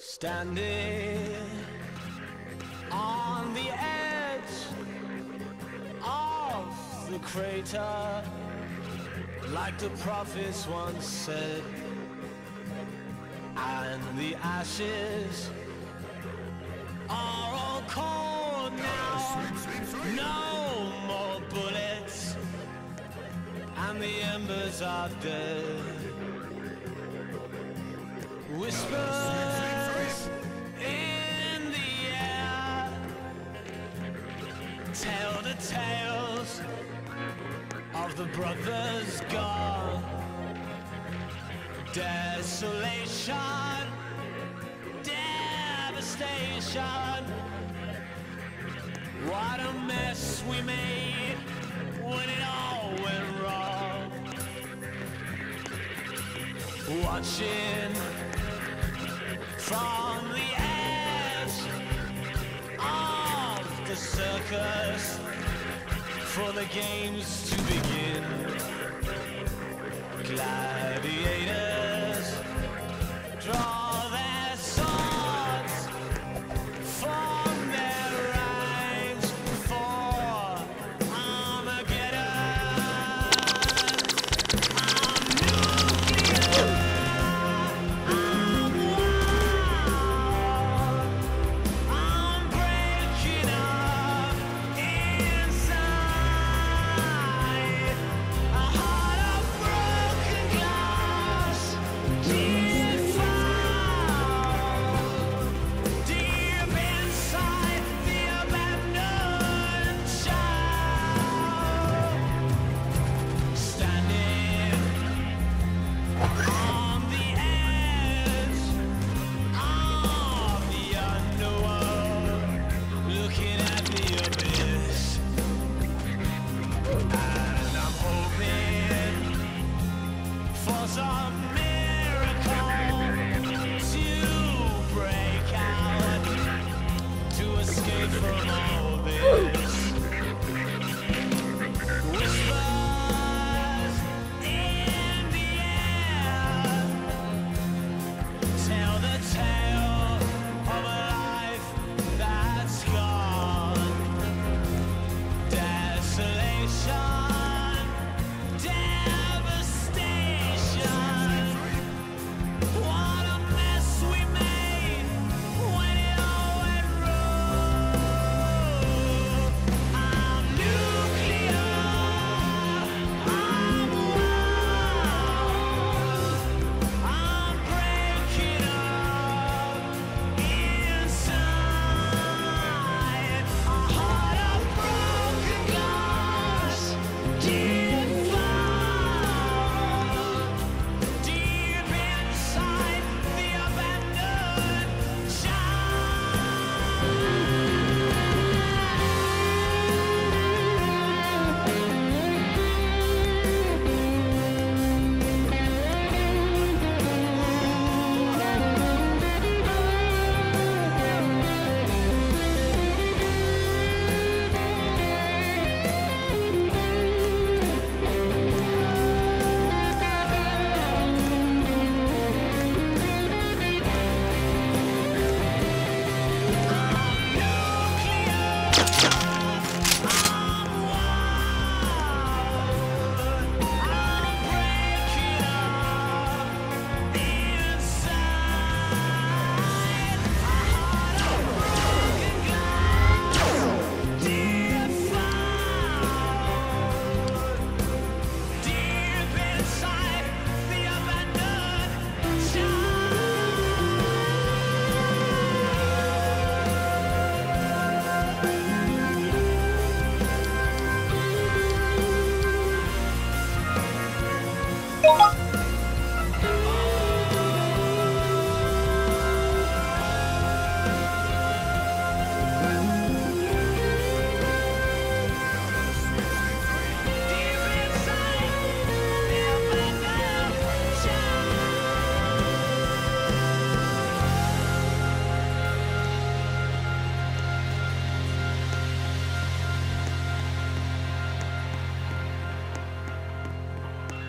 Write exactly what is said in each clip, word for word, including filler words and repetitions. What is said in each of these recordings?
Standing on the edge of the crater, like the prophets once said, and the ashes are all cold now. No more bullets, and the embers are dead. Whispers in the air tell the tales of the brothers gone. Desolation, devastation. What a mess we made when it all went wrong. Watching from the edge of the circus for the games to begin. Gladiators draw their swords from their ranks for Armageddon. I'm nuclear.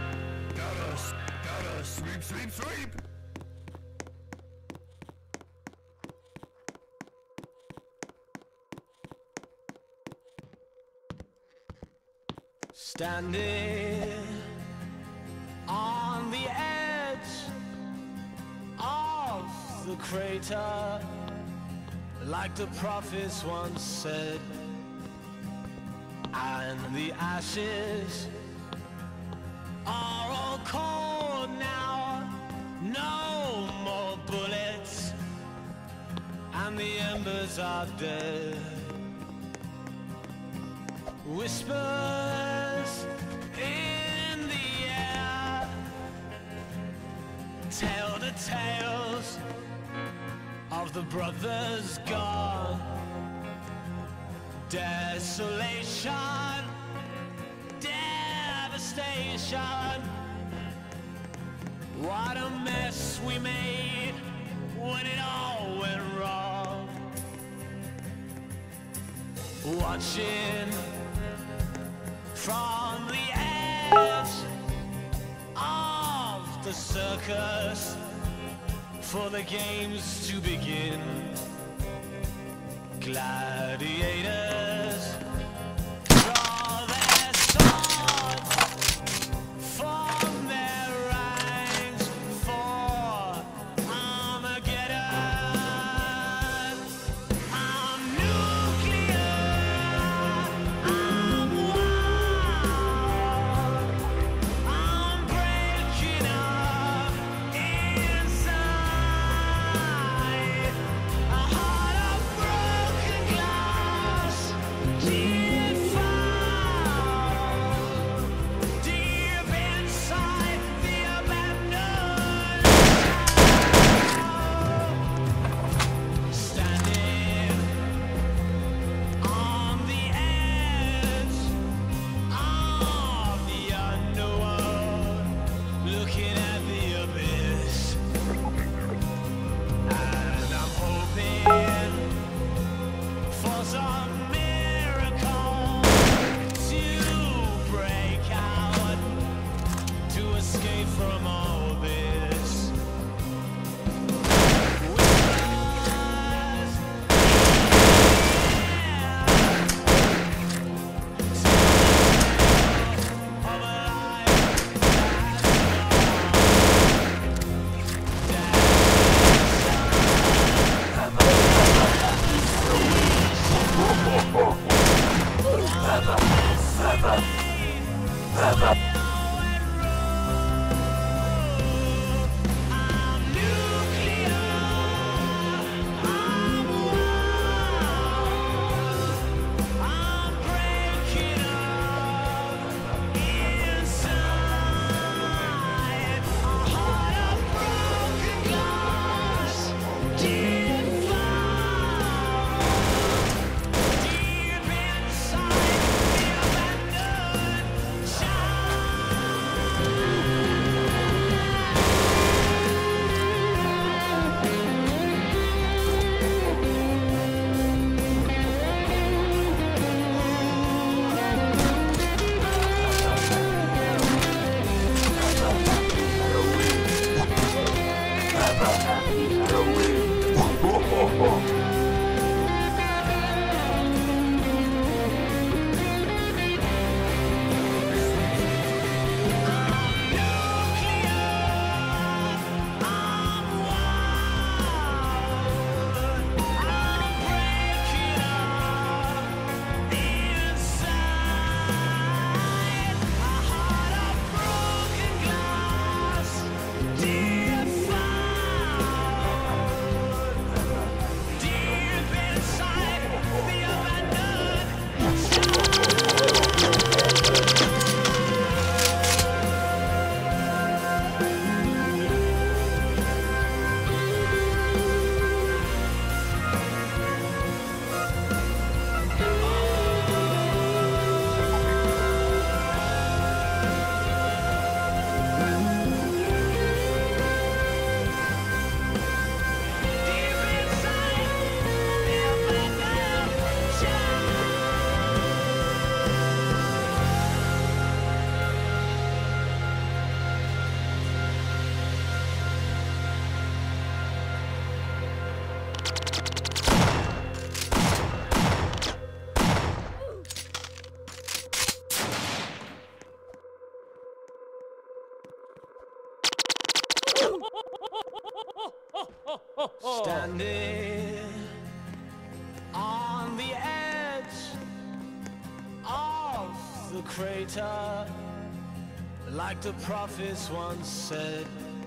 Sweep, sweep, sweep! Standing on the edge of the crater, like the prophets once said, and the ashes are all cold now, no more bullets, and the embers are dead. Whispers in the air tell the tales of the brothers gone. Desolation, devastation, what a mess we made when it all went wrong. Watching from the edge of the circus for the games to begin. Gladiators draw their swords from their ranks for Armageddon. I'm nuclear, I'm wild, I'm breaking up inside. A heart of broken glass Standing on the edge of the crater, like the prophets once said,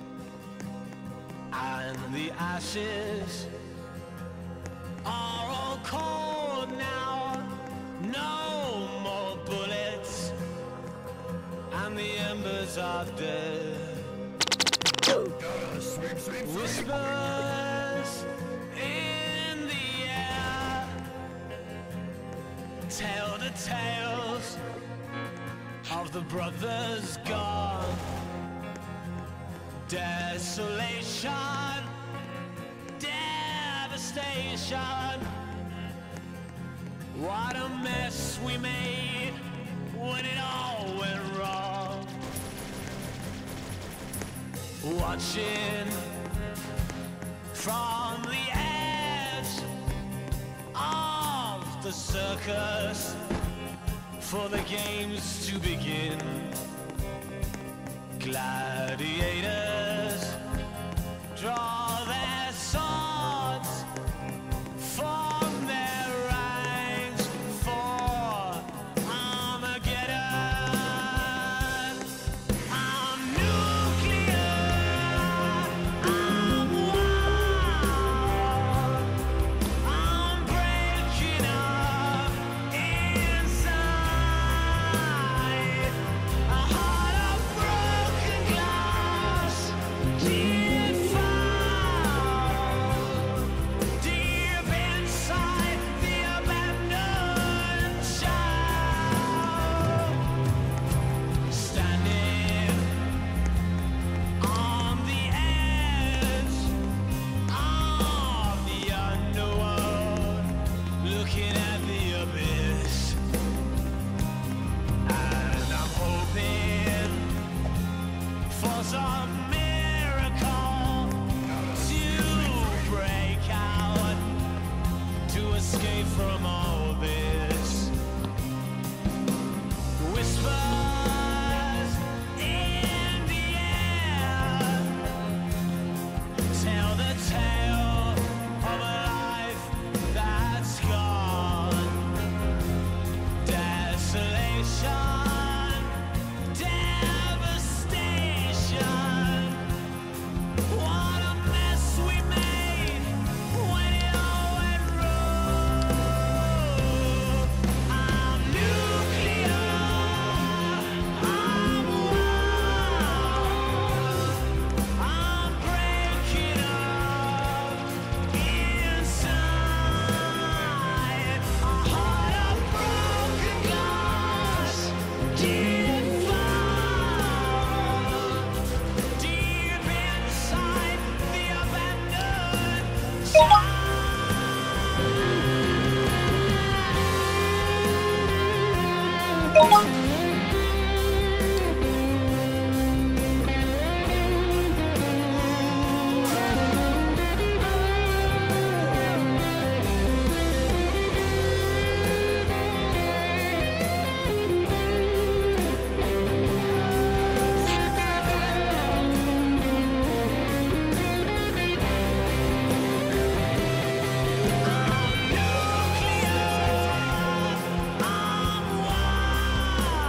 and the ashes are all cold now, no more bullets, and the embers are dead. Whispers in the air tell the tales of the brothers gone. Desolation, devastation. What a mess we made when it all went wrong. Watching from the edge of the circus for the games to begin. Gladiators draw their swords from their ranks for Armageddon. I'm nuclear, I'm wild, I'm breaking up inside. A heart of broken glass, deep found, deep inside the abandoned child. Standing on the edge of the underworld, looking at the abyss, and I'm hoping for some miracle to break out, to escape from all this. Whispers in the air tell the tale of a life that's gone. Desolation, devastation. What a mess we made when it all went wrong. I'm nuclear, I'm wild, I'm breaking up inside. A heart of broken glass, deep found, deep inside the abandoned child. I'm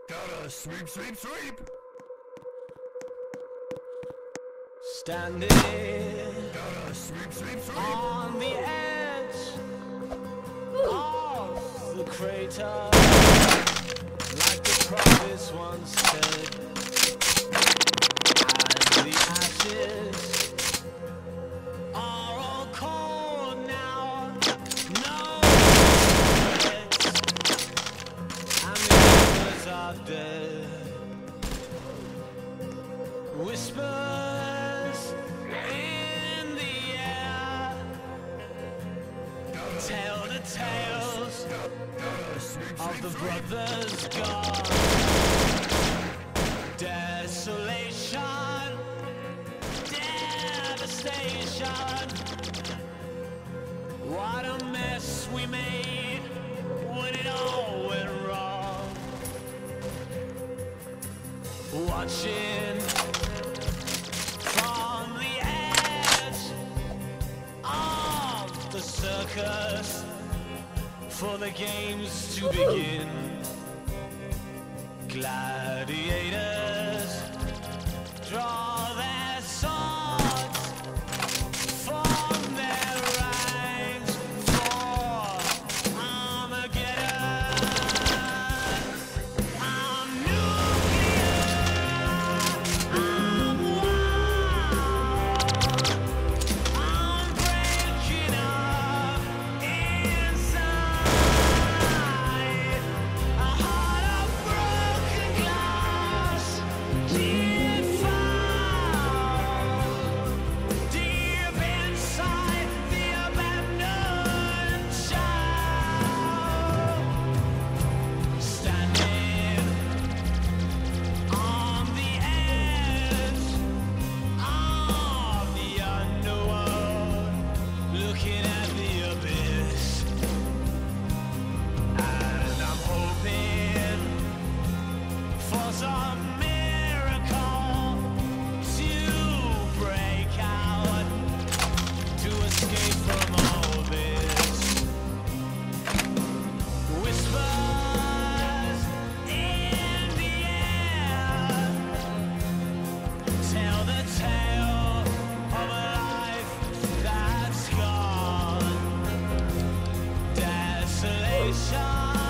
Gotta sweep, sweep, sweep. Standing Gotta sweep, sweep, sweep. on the edge of the crater, like the prophets once said, and the ashes are all cold now, no regrets, and the others are dead. Whispers in the air tell the tales of the brothers gone. Desolation, devastation. What a mess we made when it all went wrong. Watching from the edge of the circus for the games to begin. Gladiators draw their swords from their ranks for Armageddon. I'm nuclear, I'm wild, I'm breaking up inside. A heart of broken glass, deep fall, deep inside the abandoned child. Standing on the edge of the underworld, looking at the abyss, and I'm hoping for some miracle to break out, to escape from all this. Whispers in the air tell the tale of a life that's gone. Desolation,